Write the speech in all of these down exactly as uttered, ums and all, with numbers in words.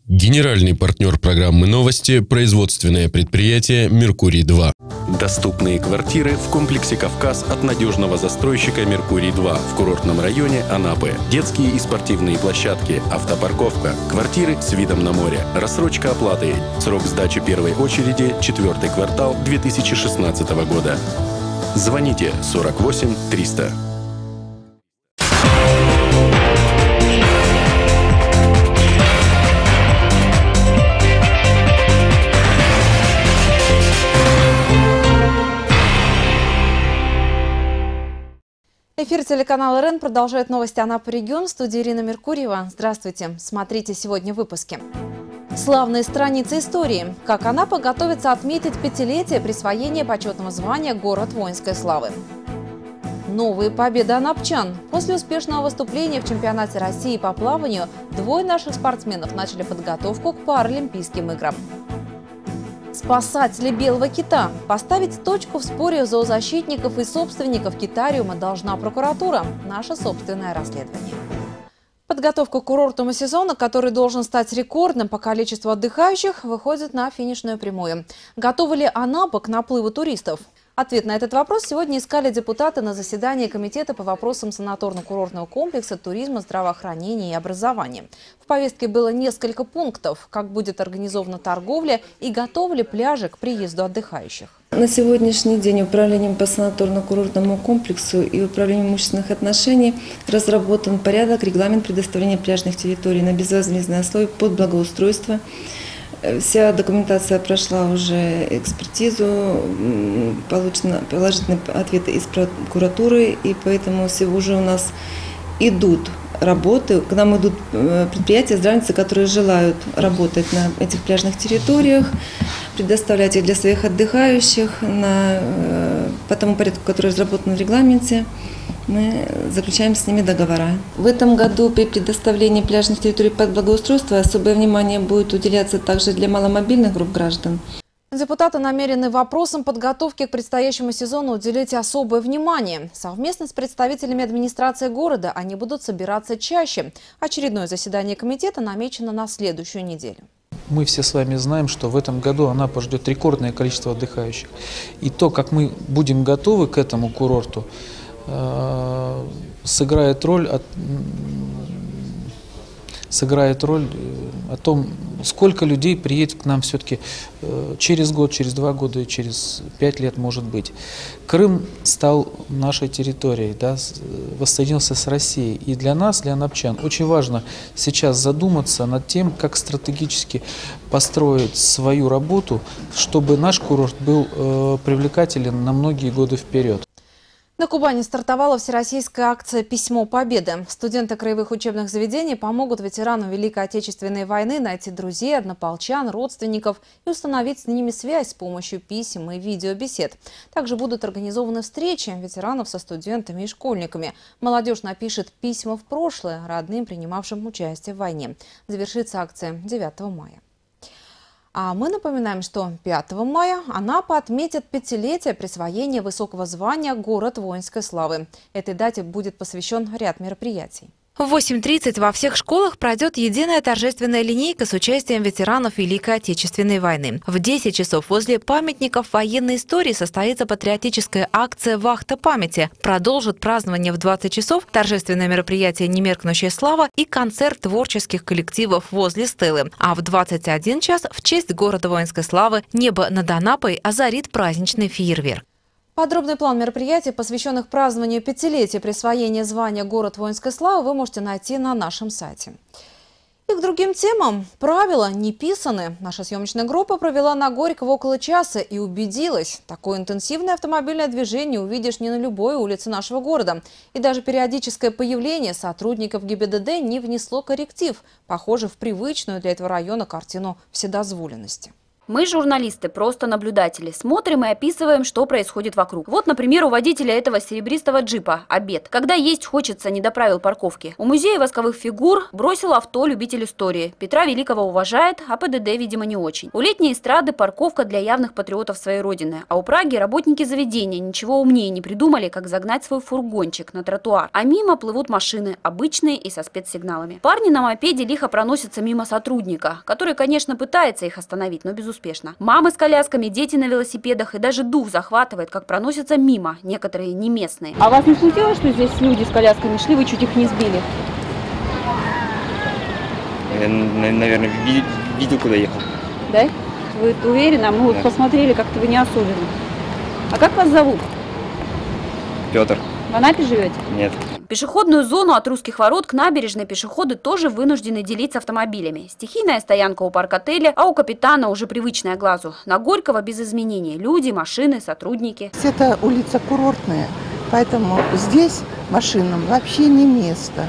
Генеральный партнер программы «Новости» – производственное предприятие «Меркурий-два». Доступные квартиры в комплексе «Кавказ» от надежного застройщика «Меркурий-два» в курортном районе Анапы. Детские и спортивные площадки, автопарковка, квартиры с видом на море, рассрочка оплаты. Срок сдачи первой очереди – четвертый квартал две тысячи шестнадцатого года. Звоните сорок восемь триста. Эфир телеканала РЕН продолжает новости Анапы регион. В студии Ирина Меркурьева. Здравствуйте. Смотрите сегодня в выпуске. Славные страницы истории. Как Анапа готовится отметить пятилетие присвоения почетного звания «Город воинской славы». Новые победы анапчан. После успешного выступления в чемпионате России по плаванию двое наших спортсменов начали подготовку к Паралимпийским играм. Спасатели белого кита. Поставить точку в споре зоозащитников и собственников китариума должна прокуратура. Наше собственное расследование. Подготовка к курортному сезону, который должен стать рекордным по количеству отдыхающих, выходит на финишную прямую. Готова ли Анапа к наплыву туристов? Ответ на этот вопрос сегодня искали депутаты на заседании Комитета по вопросам санаторно-курортного комплекса, туризма, здравоохранения и образования. В повестке было несколько пунктов, как будет организована торговля и готовы ли пляжи к приезду отдыхающих. На сегодняшний день Управлением по санаторно-курортному комплексу и Управлением имущественных отношений разработан порядок, регламент предоставления пляжных территорий на безвозмездной основе под благоустройство. Вся документация прошла уже экспертизу, получены положительные ответы из прокуратуры, и поэтому уже у нас идут работы. К нам идут предприятия, здравницы, которые желают работать на этих пляжных территориях, предоставлять их для своих отдыхающих на, по тому порядку, который разработан в регламенте. Мы заключаем с ними договора. В этом году при предоставлении пляжных территорий под благоустройство особое внимание будет уделяться также для маломобильных групп граждан. Депутаты намерены вопросам подготовки к предстоящему сезону уделить особое внимание. Совместно с представителями администрации города они будут собираться чаще. Очередное заседание комитета намечено на следующую неделю. Мы все с вами знаем, что в этом году Анапа ждет рекордное количество отдыхающих. И то, как мы будем готовы к этому курорту, сыграет роль, от, сыграет роль о том, сколько людей приедет к нам все-таки через год, через два года, через пять лет, может быть. Крым стал нашей территорией, да, воссоединился с Россией. И для нас, для анапчан, очень важно сейчас задуматься над тем, как стратегически построить свою работу, чтобы наш курорт был э, привлекателен на многие годы вперед. На Кубани стартовала всероссийская акция «Письмо Победы». Студенты краевых учебных заведений помогут ветеранам Великой Отечественной войны найти друзей, однополчан, родственников и установить с ними связь с помощью писем и видеобесед. Также будут организованы встречи ветеранов со студентами и школьниками. Молодежь напишет письма в прошлое родным, принимавшим участие в войне. Завершится акция девятого мая. А мы напоминаем, что пятого мая Анапа отметит пятилетие присвоения высокого звания «Город воинской славы». Этой дате будет посвящен ряд мероприятий. В восемь тридцать во всех школах пройдет единая торжественная линейка с участием ветеранов Великой Отечественной войны. В десять часов возле памятников военной истории состоится патриотическая акция «Вахта памяти». Продолжит празднование в двадцать часов торжественное мероприятие «Немеркнущая слава» и концерт творческих коллективов возле стелы. А в двадцать один час в честь города воинской славы небо над Анапой озарит праздничный фейерверк. Подробный план мероприятий, посвященных празднованию пятилетия присвоения звания «Город воинской славы», вы можете найти на нашем сайте. И к другим темам. Правила не писаны. Наша съемочная группа провела на Горького около часа и убедилась, такое интенсивное автомобильное движение увидишь не на любой улице нашего города. И даже периодическое появление сотрудников ГИБДД не внесло корректив, похоже, в привычную для этого района картину вседозволенности. Мы, журналисты, просто наблюдатели. Смотрим и описываем, что происходит вокруг. Вот, например, у водителя этого серебристого джипа обед. Когда есть хочется, не доправил парковки. У музея восковых фигур бросил авто любитель истории. Петра Великого уважает, а ПДД, видимо, не очень. У летней эстрады парковка для явных патриотов своей родины. А у Праги работники заведения ничего умнее не придумали, как загнать свой фургончик на тротуар. А мимо плывут машины, обычные и со спецсигналами. Парни на мопеде лихо проносятся мимо сотрудника, который, конечно, пытается их остановить, но безуспешно. Успешно. Мамы с колясками, дети на велосипедах, и даже дух захватывает, как проносятся мимо некоторые не местные. А вас не смутило, что здесь люди с колясками шли, вы чуть их не сбили? Я, наверное, видел, видел, куда ехал. Да? Вы уверены? Мы вот посмотрели, как-то вы не особенно. А как вас зовут? Петр. В Анапе живете? Нет. Пешеходную зону от Русских ворот к набережной пешеходы тоже вынуждены делить автомобилями. Стихийная стоянка у парк-отеля, а у капитана уже привычная глазу. На Горького без изменений. Люди, машины, сотрудники. Это улица курортная, поэтому здесь машинам вообще не место.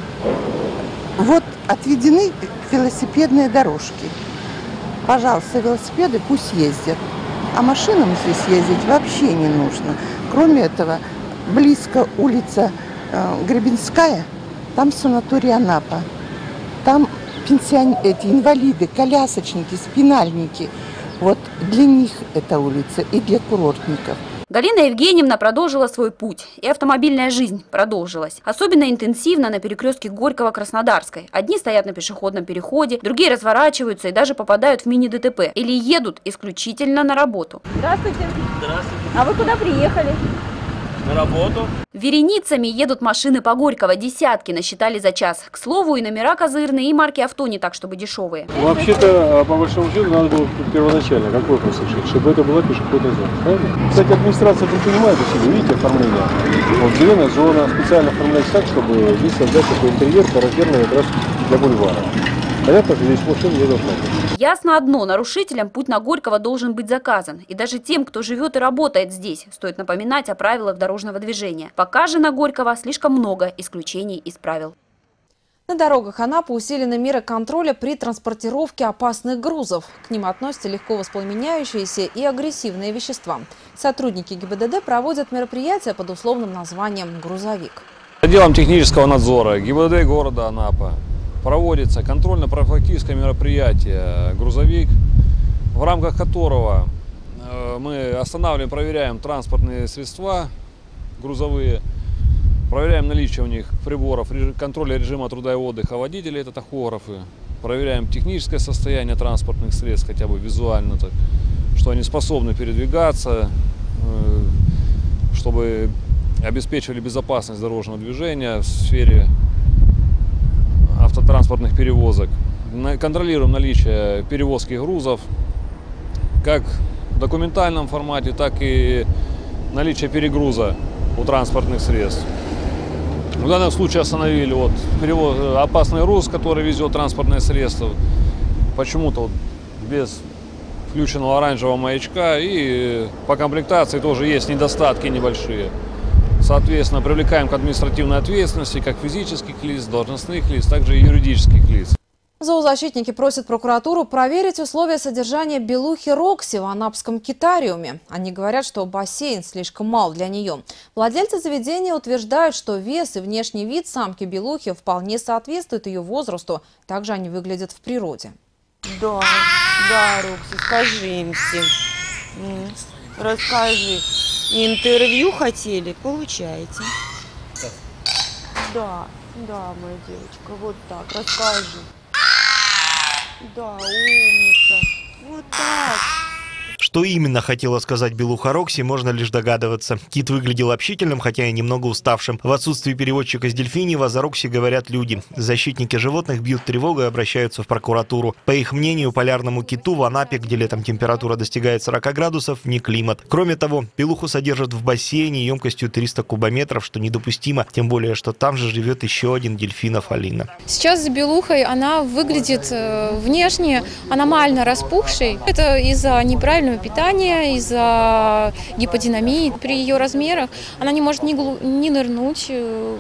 Вот отведены велосипедные дорожки. Пожалуйста, велосипеды пусть ездят. А машинам здесь ездить вообще не нужно. Кроме этого, близко улица Гребенская, там санаторий Анапа, там пенсион... эти инвалиды, колясочники, спинальники. Вот для них эта улица и для курортников. Галина Евгеньевна продолжила свой путь, и автомобильная жизнь продолжилась. Особенно интенсивно на перекрестке Горького-Краснодарской. Одни стоят на пешеходном переходе, другие разворачиваются и даже попадают в мини-ДТП или едут исключительно на работу. Здравствуйте. Здравствуйте. А вы куда приехали? На работу. Вереницами едут машины по Горького, десятки насчитали за час. К слову, и номера козырные, и марки авто не так, чтобы дешевые. Вообще-то, по большому счету, надо было первоначально какой вопрос решить, чтобы это была пешеходная зона. Правильно? Кстати, администрация предпринимает усилия, видите, оформление. Вот зеленая зона специально оформляется так, чтобы здесь создать такой интерьер, характерный как раз для бульвара. Понятно, что здесь машин не должно быть. Ясно одно, нарушителям путь на Горького должен быть заказан. И даже тем, кто живет и работает здесь, стоит напоминать о правилах дорожного движения. Пока же на Горького слишком много исключений из правил. На дорогах Анапы усилены меры контроля при транспортировке опасных грузов. К ним относятся легко воспламеняющиеся и агрессивные вещества. Сотрудники ГИБДД проводят мероприятия под условным названием «Грузовик». Отделом технического надзора ГИБДД города Анапа проводится контрольно-профилактическое мероприятие «Грузовик», в рамках которого мы останавливаем, проверяем транспортные средства грузовые, проверяем наличие у них приборов контроля режима труда и отдыха водителей, это тахографы, проверяем техническое состояние транспортных средств, хотя бы визуально, так, что они способны передвигаться, чтобы обеспечивали безопасность дорожного движения в сфере автотранспортных перевозок. Контролируем наличие перевозки грузов как в документальном формате, так и наличие перегруза у транспортных средств. В данном случае остановили вот опасный груз, который везет транспортное средство, почему-то вот без включенного оранжевого маячка, и по комплектации тоже есть недостатки небольшие. Соответственно, привлекаем к административной ответственности как физических лиц, должностных лиц, так и юридических лиц. Зоозащитники просят прокуратуру проверить условия содержания белухи Рокси в анапском китариуме. Они говорят, что бассейн слишком мал для нее. Владельцы заведения утверждают, что вес и внешний вид самки белухи вполне соответствуют ее возрасту. Также они выглядят в природе. Да, да, Рокси, скажи им всем. Расскажи. Интервью хотели? Получаете. Да, да, моя девочка, вот так, расскажи. Да, умница. Вот так. Что именно хотела сказать белуха Рокси, можно лишь догадываться. Кит выглядел общительным, хотя и немного уставшим. В отсутствии переводчика с Дельфиньева за Рокси говорят люди. Защитники животных бьют тревогу и обращаются в прокуратуру. По их мнению, полярному киту в Анапе, где летом температура достигает сорока градусов, не климат. Кроме того, белуху содержат в бассейне емкостью триста кубометров, что недопустимо. Тем более, что там же живет еще один дельфинов Алина. Сейчас с белухой она выглядит внешне аномально распухшей. Это из-за неправильного недостаточного питания, из-за гиподинамии. При ее размерах она не может ни, глу... ни нырнуть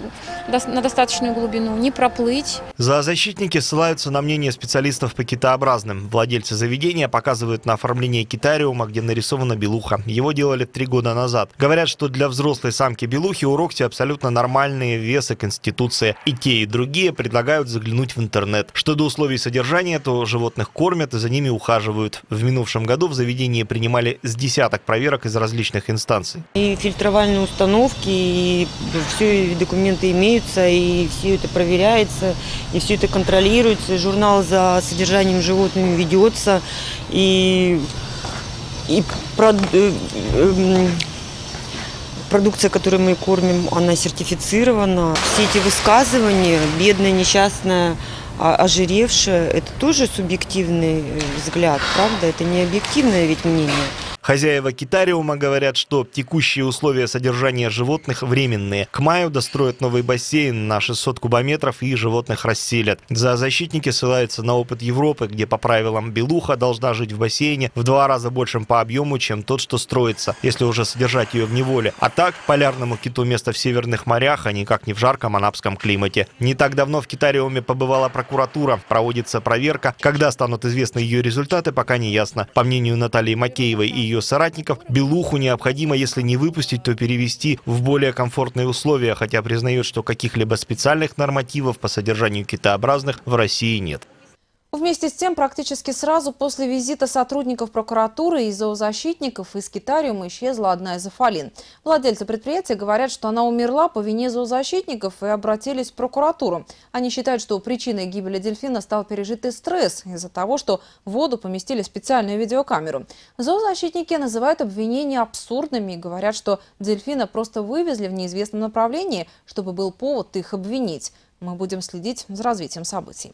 на достаточную глубину, ни проплыть. Зоозащитники ссылаются на мнение специалистов по китообразным. Владельцы заведения показывают на оформление китариума, где нарисована белуха. Его делали три года назад. Говорят, что для взрослой самки белухи у Рокси абсолютно нормальные вес и конституция. И те, и другие предлагают заглянуть в интернет. Что до условий содержания, то животных кормят и за ними ухаживают. В минувшем году в заведении принимали с десяток проверок из различных инстанций. И фильтровальные установки, и все документы имеются, и все это проверяется, и все это контролируется. И журнал за содержанием животными ведется, и, и прод, э, э, продукция, которую мы кормим, она сертифицирована. Все эти высказывания, бедная, несчастная, ожиревшая, это тоже субъективный взгляд, правда? Это не объективное ведь мнение. Хозяева китариума говорят, что текущие условия содержания животных временные. К маю достроят новый бассейн на шестьсот кубометров и животных расселят. Зоозащитники ссылаются на опыт Европы, где по правилам белуха должна жить в бассейне в два раза большем по объему, чем тот, что строится, если уже содержать ее в неволе. А так, полярному киту место в северных морях, а никак не в жарком анапском климате. Не так давно в китариуме побывала прокуратура. Проводится проверка. Когда станут известны ее результаты, пока не ясно. По мнению Натальи Макеевой и ее соратников, белуху необходимо, если не выпустить, то перевести в более комфортные условия, хотя признает, что каких-либо специальных нормативов по содержанию китообразных в России нет. Вместе с тем, практически сразу после визита сотрудников прокуратуры и зоозащитников из китариума исчезла одна из афалин. Владельцы предприятия говорят, что она умерла по вине зоозащитников и обратились в прокуратуру. Они считают, что причиной гибели дельфина стал пережитый стресс из-за того, что в воду поместили специальную видеокамеру. Зоозащитники называют обвинения абсурдными и говорят, что дельфина просто вывезли в неизвестном направлении, чтобы был повод их обвинить. Мы будем следить за развитием событий.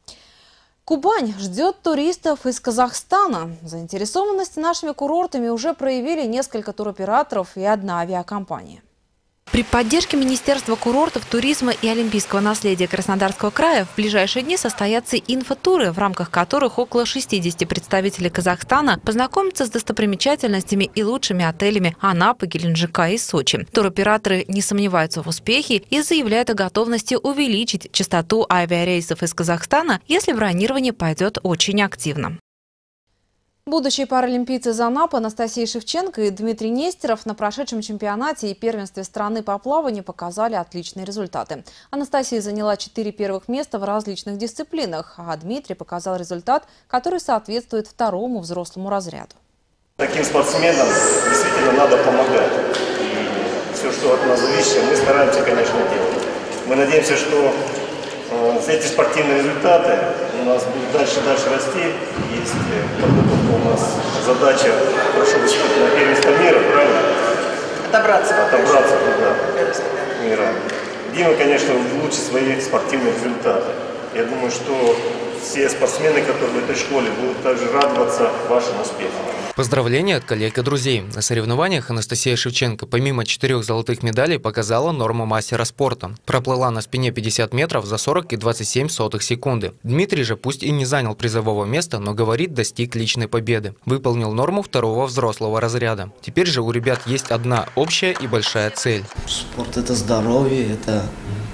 Кубань ждет туристов из Казахстана. Заинтересованность нашими курортами уже проявили несколько туроператоров и одна авиакомпания. При поддержке Министерства курортов, туризма и олимпийского наследия Краснодарского края в ближайшие дни состоятся инфотуры, в рамках которых около шестидесяти представителей Казахстана познакомятся с достопримечательностями и лучшими отелями Анапы, Геленджика и Сочи. Туроператоры не сомневаются в успехе и заявляют о готовности увеличить частоту авиарейсов из Казахстана, если бронирование пойдет очень активно. Будущие паралимпийцы из Анапы Анастасия Шевченко и Дмитрий Нестеров на прошедшем чемпионате и первенстве страны по плаванию показали отличные результаты. Анастасия заняла четыре первых места в различных дисциплинах, а Дмитрий показал результат, который соответствует второму взрослому разряду. Таким спортсменам действительно надо помогать. И все, что от нас зависит, мы стараемся, конечно, делать. Мы надеемся, что эти спортивные результаты у нас будут дальше-дальше расти. Есть подготовка у нас, задача хорошо выступить на первенство мира, правильно? Отобраться. Отобраться туда, мира. Дима, конечно, улучшит свои спортивные результаты. Я думаю, что все спортсмены, которые в этой школе, будут также радоваться вашим успехам. Поздравления от коллег и друзей. На соревнованиях Анастасия Шевченко помимо четырех золотых медалей показала норму мастера спорта. Проплыла на спине пятьдесят метров за сорок и двадцать семь сотых секунды. Дмитрий же пусть и не занял призового места, но, говорит, достиг личной победы. Выполнил норму второго взрослого разряда. Теперь же у ребят есть одна общая и большая цель. Спорт – это здоровье, это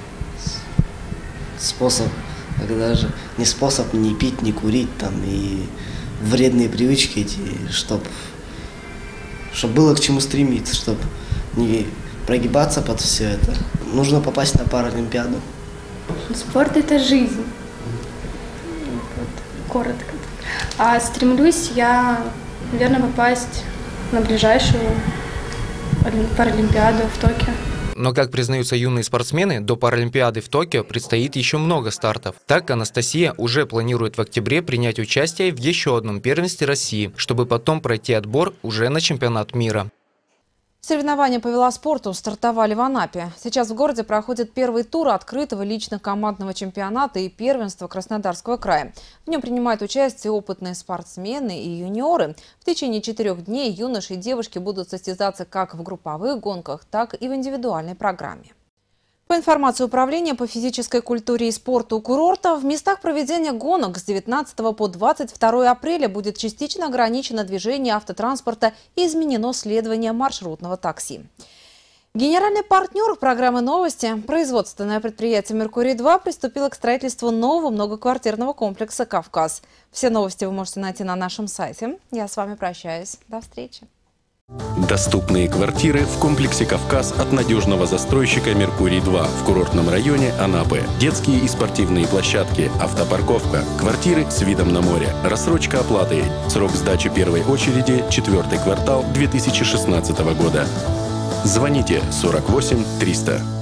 способ, когда же не способ не пить, не курить там и вредные привычки эти, чтобы чтоб было к чему стремиться, чтобы не прогибаться под все это. Нужно попасть на Паралимпиаду. Спорт – это жизнь. Коротко. А стремлюсь я, наверное, попасть на ближайшую Паралимпиаду в Токио. Но, как признаются юные спортсмены, до Паралимпиады в Токио предстоит еще много стартов. Так, Анастасия уже планирует в октябре принять участие в еще одном первенстве России, чтобы потом пройти отбор уже на чемпионат мира. Соревнования по велоспорту стартовали в Анапе. Сейчас в городе проходит первый тур открытого лично-командного чемпионата и первенства Краснодарского края. В нем принимают участие опытные спортсмены и юниоры. В течение четырех дней юноши и девушки будут состязаться как в групповых гонках, так и в индивидуальной программе. По информации Управления по физической культуре и спорту курорта, в местах проведения гонок с девятнадцатого по двадцать второе апреля будет частично ограничено движение автотранспорта и изменено следование маршрутного такси. Генеральный партнер программы «Новости», производственное предприятие «Меркурий-два», приступило к строительству нового многоквартирного комплекса «Кавказ». Все новости вы можете найти на нашем сайте. Я с вами прощаюсь. До встречи. Доступные квартиры в комплексе «Кавказ» от надежного застройщика «Меркурий-два» в курортном районе Анапы. Детские и спортивные площадки, автопарковка, квартиры с видом на море, рассрочка оплаты. Срок сдачи первой очереди – четвертый квартал две тысячи шестнадцатого года. Звоните сорок восемь триста.